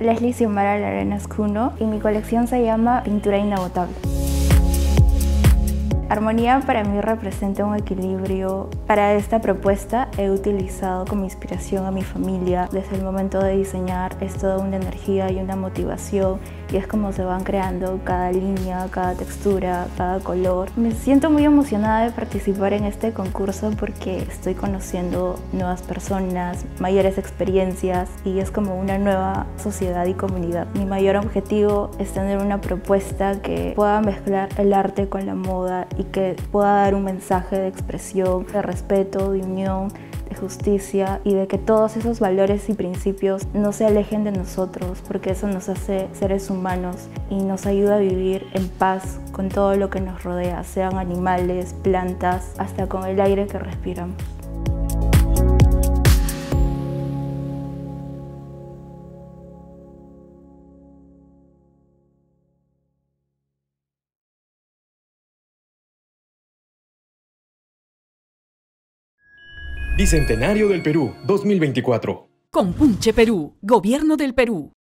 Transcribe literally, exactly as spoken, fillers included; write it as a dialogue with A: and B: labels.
A: Leslie Xiomara Larenas Cuno y mi colección se llama Pintura Inagotable. Armonía para mí representa un equilibrio. Para esta propuesta he utilizado como inspiración a mi familia. Desde el momento de diseñar es toda una energía y una motivación y es como se van creando cada línea, cada textura, cada color. Me siento muy emocionada de participar en este concurso porque estoy conociendo nuevas personas, mayores experiencias y es como una nueva sociedad y comunidad. Mi mayor objetivo es tener una propuesta que pueda mezclar el arte con la moda y que pueda dar un mensaje de expresión, de respeto, de unión, de justicia y de que todos esos valores y principios no se alejen de nosotros, porque eso nos hace seres humanos y nos ayuda a vivir en paz con todo lo que nos rodea, sean animales, plantas, hasta con el aire que respiramos.
B: Bicentenario del Perú, dos mil veinticuatro.
C: Compunche Perú, Gobierno del Perú.